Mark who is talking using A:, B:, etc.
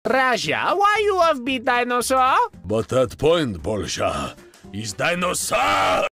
A: Raja, why you have beat dinosaur?
B: But that point, Bolsha, is dinosaur!